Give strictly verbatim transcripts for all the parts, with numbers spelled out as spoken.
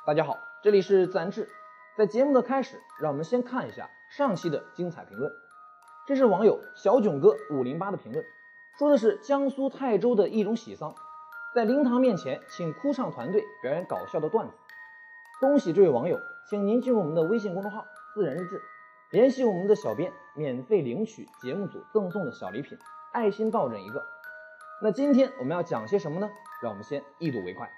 大家好，这里是自然志。在节目的开始，让我们先看一下上期的精彩评论。这是网友小囧哥五零八的评论，说的是江苏泰州的一种喜丧，在灵堂面前请哭唱团队表演搞笑的段子。恭喜这位网友，请您进入我们的微信公众号自然日志，联系我们的小编，免费领取节目组赠送的小礼品，爱心抱枕一个。那今天我们要讲些什么呢？让我们先一睹为快。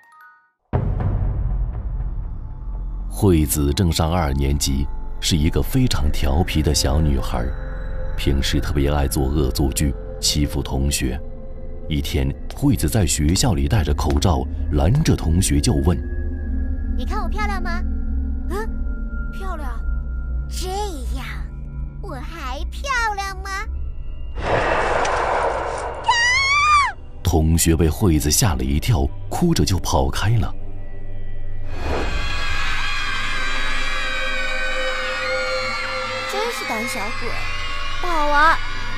惠子正上二年级，是一个非常调皮的小女孩，平时特别爱做恶作剧，欺负同学。一天，惠子在学校里戴着口罩，拦着同学就问：“ 你看我漂亮吗？”“嗯，漂亮。”“这样，我还漂亮吗？” 同学被惠子吓了一跳，哭着就跑开了。 真是胆小鬼，不好玩。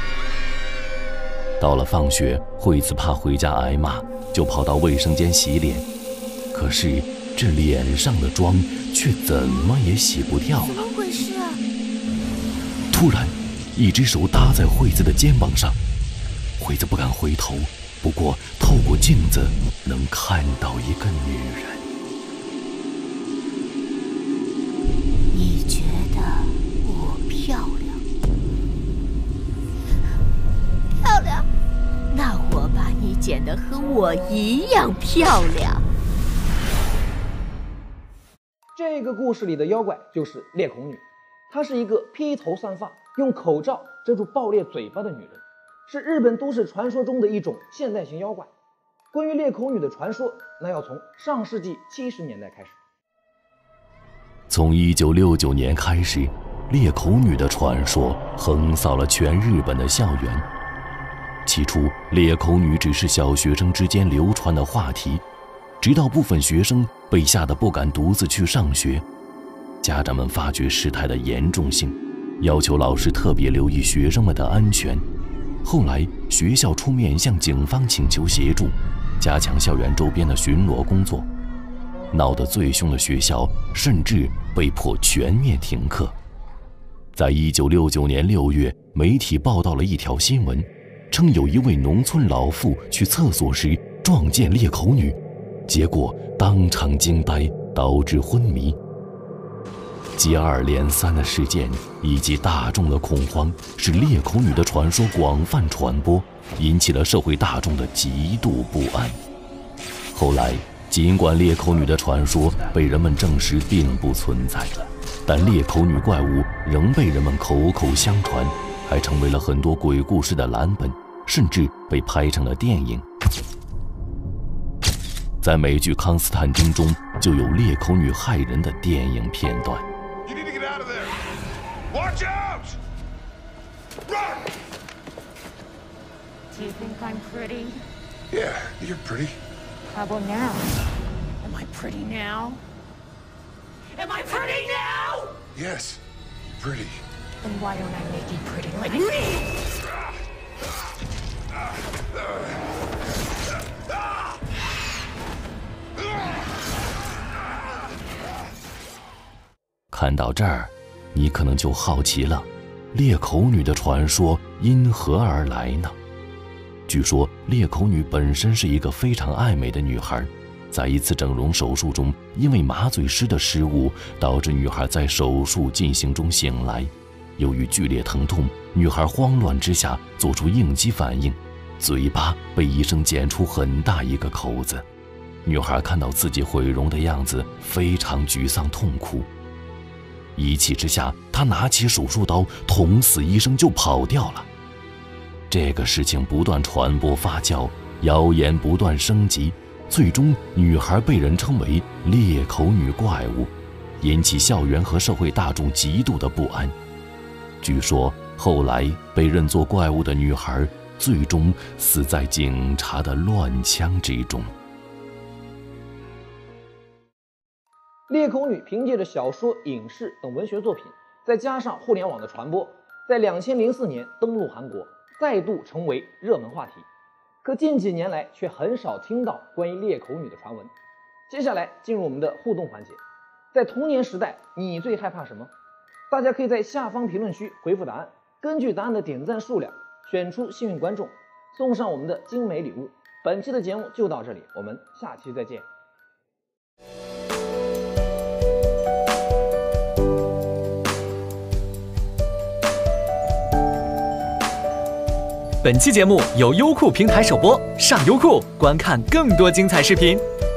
到了放学，惠子怕回家挨骂，就跑到卫生间洗脸。可是这脸上的妆却怎么也洗不掉了。 怎么回事啊？ 突然，一只手搭在惠子的肩膀上，惠子不敢回头。不过，透过镜子能看到一个女人。 你觉得我漂亮？漂亮？那我把你剪得和我一样漂亮。 这个故事里的妖怪就是裂口女，她是一个披头散发、用口罩遮住爆裂嘴巴的女人。是日本都市传说中的一种现代型妖怪。关于裂口女的传说，那要从上世纪七十年代开始。 从一九六九年开始，裂口女的传说横扫了全日本的校园。起初，裂口女只是小学生之间流传的话题，直到部分学生被吓得不敢独自去上学，家长们发觉事态的严重性，要求老师特别留意学生们的安全。后来，学校出面向警方请求协助，加强校园周边的巡逻工作。闹得最凶的学校甚至被迫全面停课。在一九六九年六月，媒体报道了一条新闻，称有一位农村老妇去厕所时撞见裂口女，结果当场惊呆，导致昏迷。接二连三的事件以及大众的恐慌，使裂口女的传说广泛传播，引起了社会大众的极度不安。后来，尽管裂口女的传说被人们证实并不存在，但裂口女怪物仍被人们口口相传，还成为了很多鬼故事的蓝本，甚至被拍成了电影。在美剧《康斯坦丁》中就有裂口女害人的电影片段。 Watch out! Run! Do you think I'm pretty? Yeah, you're pretty. How about now? Am I pretty now? Am I pretty now? Yes, pretty. Then why don't I make you pretty like me? 看到这儿，你可能就好奇了，裂口女的传说因何而来呢？据说裂口女本身是一个非常爱美的女孩，在一次整容手术中，因为麻醉师的失误，导致女孩在手术进行中醒来。由于剧烈疼痛，女孩慌乱之下做出应激反应，嘴巴被医生剪出很大一个口子。女孩看到自己毁容的样子，非常沮丧痛苦。一气之下，他拿起手术刀，捅死医生就跑掉了。这个事情不断传播发酵，谣言不断升级，最终女孩被人称为裂口女怪物，引起校园和社会大众极度的不安。据说后来被认作怪物的女孩，最终死在警察的乱枪之中。 裂口女凭借着小说、影视等文学作品，再加上互联网的传播，在两千零四年登陆韩国，再度成为热门话题。可近几年来却很少听到关于裂口女的传闻。接下来进入我们的互动环节， 在童年时代，你最害怕什么？大家可以在下方评论区回复答案，根据答案的点赞数量选出幸运观众，送上我们的精美礼物。本期的节目就到这里，我们下期再见。 本期节目由优酷平台首播，上优酷观看更多精彩视频。